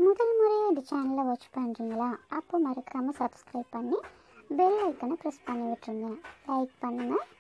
முதல் முறையாக இந்த சேனலை வாட்ச் பண்ணுறீங்களா? அப்போ மறக்காமல் சப்ஸ்கிரைப் பண்ணி பெல் ஐக்கனை ப்ரெஸ் பண்ணி விட்டுருங்க. லைக் பண்ணுங்கள்.